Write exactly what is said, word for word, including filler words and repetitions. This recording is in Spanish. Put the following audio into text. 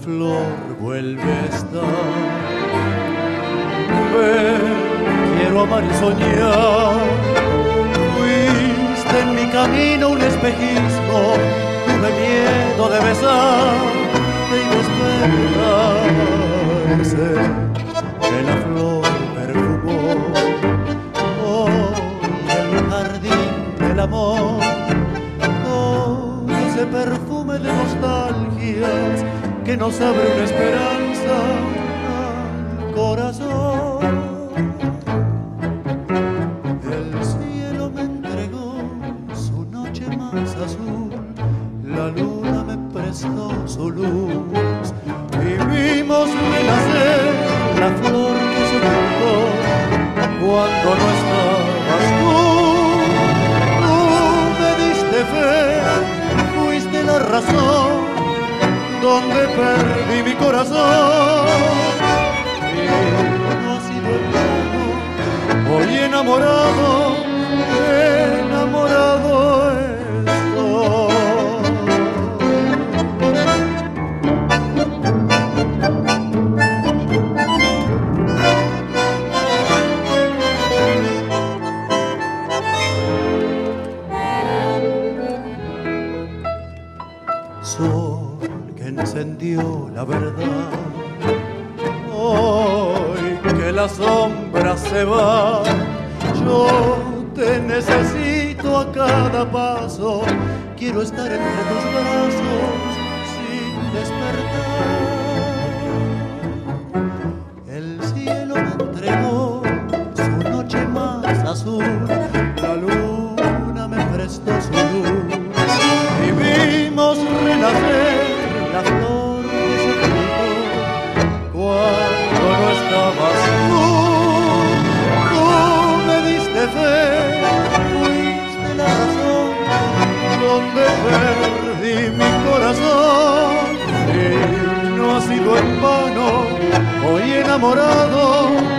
flor vuelve a estar. Ven, quiero amar y soñar. Fuiste en mi camino un espejismo, tuve miedo de besarte y despertarse que la flor perfumó hoy el jardín del amor, con ese perfume de nostalgias que nos abre una esperanza al corazón. El cielo me entregó su noche más azul, la luna me prestó su luz y vimos renacer la flor que se plantó cuando no estabas tú. Tú me diste fe, fuiste la razón donde perdí mi corazón. Y no ha sido en vano, hoy enamorado, enamorado estoy. Sol que encendió la verdad, hoy que la sombra se va, yo te necesito a cada paso, quiero estar entre tus brazos sin despertar. El cielo me entregó su noche más azul, la luna me prestó su luz y vimos renacer la flor que se plantó cuando no estabas tú. Tú me diste fe, fuiste la razón donde perdí mi corazón. Y no ha sido en vano, hoy enamorado